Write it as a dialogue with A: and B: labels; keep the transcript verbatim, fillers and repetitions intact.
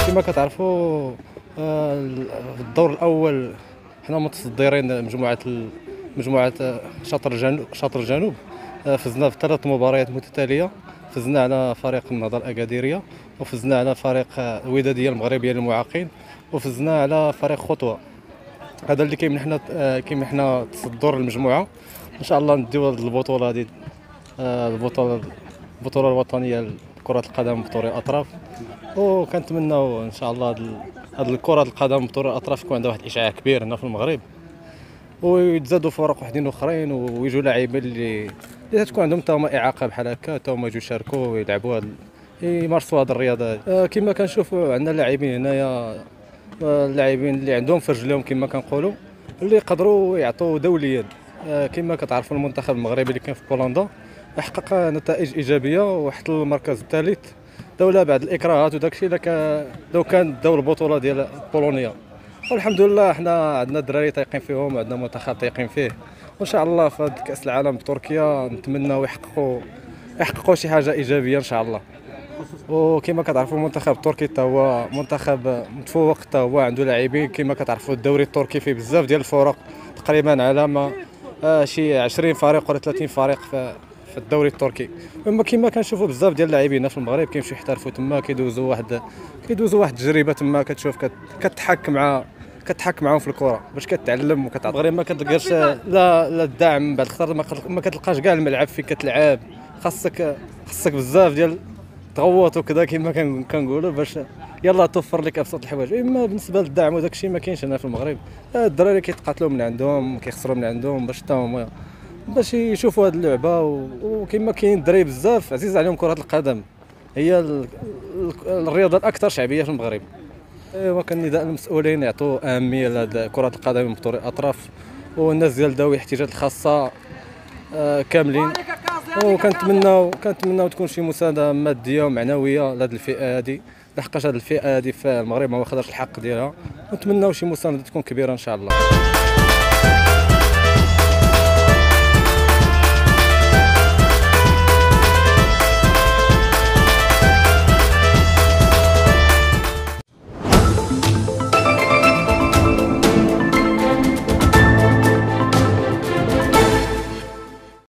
A: كما كتعرفوا آه، في الدور الاول حنا متصدرين مجموعه ال- مجموعه آه، شاطر الجنوب شاطر الجنوب. آه، فزنا في ثلاث مباريات متتاليه. فزنا على فريق النهضه الاكاديريه، وفزنا على فريق آه، الوداديه المغربيه للمعاقين، وفزنا على فريق خطوه. هذا اللي كيمنحنا آه، كيمنحنا تصدر المجموعه. ان شاء الله نديو هذه البطوله هذه، آه، البطوله البطوله الوطنيه لكره القدم بطول الاطراف. وكنتمناو ان شاء الله هاد هاد الكره القدم بطول الاطراف يكون عندها واحد الاشعاع كبير هنا في المغرب، ويتزادوا فرق وحدين اخرين، ويجوا لاعبين اللي اللي تكون عندهم حتى هما اعاقه بحال هكا، حتى هما يجوا يشاركوا ويلعبوا هاد يمارسوا هاد الرياضه هادي. آه، كما كنشوفوا عندنا لاعبين هنايا، آه، اللاعبين اللي عندهم في رجليهم كما كنقولوا، اللي يقدروا يعطوا دوليا. آه، كما كتعرفوا المنتخب المغربي اللي كان في بولندا حقق نتائج ايجابيه وحتى المركز الثالث دوله بعد الاكراهات وداك الشيء. لو كان داو البطوله ديال بولونيا، والحمد لله حنا عندنا دراري تايقين فيهم وعندنا منتخب تايقين فيه. وان شاء الله في هاد كاس العالم بتركيا نتمناو يحققوا يحققوا شي حاجه ايجابيه ان شاء الله. وكما كتعرفوا المنتخب التركي حتى هو منتخب متفوق، حتى هو عنده لاعبين. كما كتعرفوا الدوري التركي فيه بزاف ديال الفرق، تقريبا على ما آه شي عشرين فريق ولا ثلاثين فريق في في الدوري التركي. اما كما كنشوفوا بزاف ديال اللاعبين هنا في المغرب كيمشيو يحترفوا تما، كيدوزوا واحد كيدوزوا واحد التجربه تما، كتشوف كت... كتحك مع كتحك معاهم في الكره باش كتعلم وكتعطي. المغرب ما كتلقاش لا لا الدعم بعد الخطر، ما كت- ما كتلقاش كاع الملعب فين كتلعب. خاصك خاصك بزاف ديال تغوط وكذا كما كن- كنقولوا باش يلا توفر لك ابسط الحوايج. اما بالنسبه للدعم وداك الشيء ما كاينش هنا في المغرب. آه، الدراري كيتقاتلوا من عندهم، كيخسروا من عندهم باش حتى هما باش يشوفوا هذه اللعبه. و- وكما كاين الدراري بزاف عزيز عليهم كره القدم، هي ال- ال- الرياضه الاكثر شعبيه في المغرب. ايوا كان نداء المسؤولين يعطوا اهميه لهاد كره القدم بطول الاطراف، والناس ديال ذوي الاحتياجات الخاصه آه، كاملين. وكنتمناو كنتمناو تكون شي مساعده ماديه ومعنويه لهاد الفئه هذه، لحقاش هاد الفئه هذه في المغرب ما واخداش الحق ديالها. ونتمناو شي مساعده تكون كبيره ان شاء الله.